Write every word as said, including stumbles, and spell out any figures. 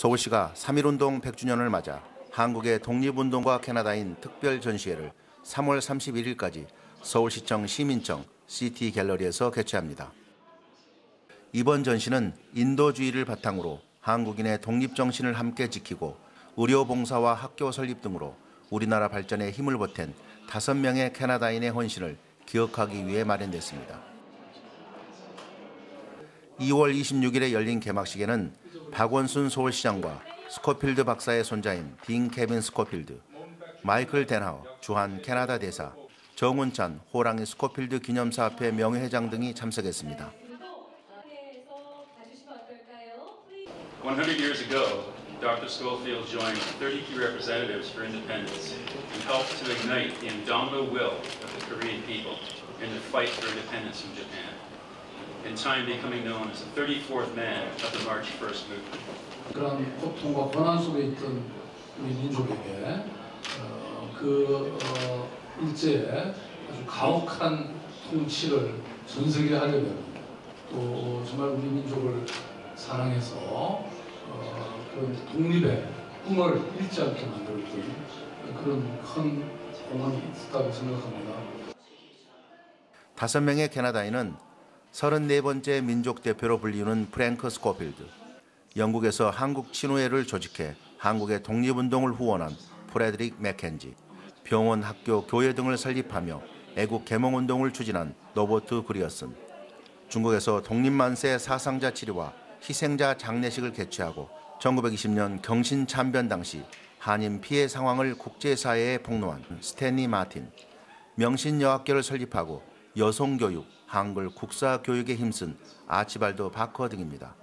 서울시가 삼일운동 백 주년을 맞아 한국의 독립운동과 캐나다인 특별 전시회를 삼월 삼십일일까지 서울시청 시민청 시티갤러리에서 개최합니다. 이번 전시는 인도주의를 바탕으로 한국인의 독립정신을 함께 지키고 의료봉사와 학교 설립 등으로 우리나라 발전에 힘을 보탠 다섯 명의 캐나다인의 헌신을 기억하기 위해 마련됐습니다. 이월 이십육일에 열린 개막식에는 박원순 서울시장과 스코필드 박사의 손자인 딘 케빈 스코필드, 마이클 덴하우 주한 캐나다 대사, 정운찬 호랑이 스코필드 기념사 앞회 명예회장 등이 참석했습니다. one hundred years ago, Doctor Schofield joined thirty key representatives for independence and helped to ignite the indomitable will of the Korean people in the fight for independence from Japan, in time becoming known as the thirty-fourth man of the March first movement. 그런 고통과 고난 속에 있던 우리 민족에게 어, 그 어, 일제의 아주 가혹한 통치를 전 세계에 하려면 또 정말 우리 민족을 사랑해서 어, 그런 독립의 꿈을 잃지 않게 만들었던 그런 큰 공헌이 있었다고 생각합니다. 다섯 명의 캐나다인은 서른네 번째 민족 대표로 불리는 프랭크 스코필드, 영국에서 한국 친후회를 조직해 한국의 독립운동을 후원한 프레드릭 맥켄지, 병원, 학교, 교회 등을 설립하며 애국 개몽운동을 추진한 노버트 그리어슨, 중국에서 독립만세 사상자 치료와 희생자 장례식을 개최하고 천구백이십년 경신 참변 당시 한인 피해 상황을 국제사회에 폭로한 스탠리 마틴, 명신여학교를 설립하고 여성교육, 한글 국사교육에 힘쓴 아치발도 바커 등입니다.